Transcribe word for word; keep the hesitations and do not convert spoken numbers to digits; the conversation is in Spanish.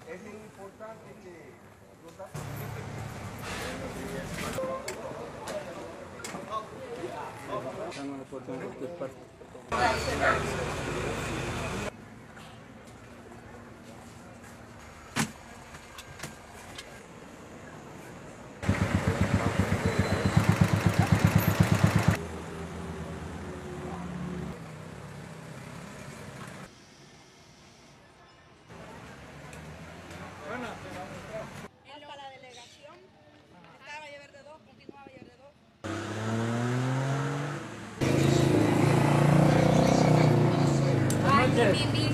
Es importante que los datos... Hasta la delegación estaba a llevar de dos, continuaba a llevar de dos. Ay, mi